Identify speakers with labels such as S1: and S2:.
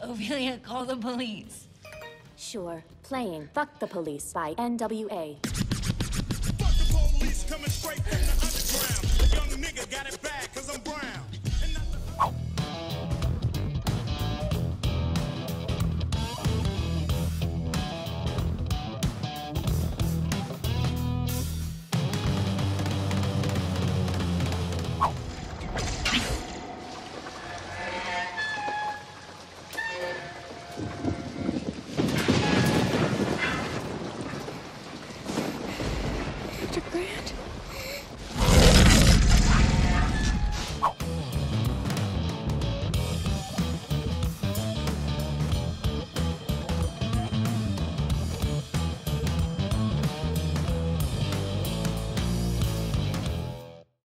S1: Ophelia, call the police.
S2: Sure. Playing Fuck the Police by NWA.
S3: Fuck the police coming straight from the underground. Young nigga got it bad cause I'm brown.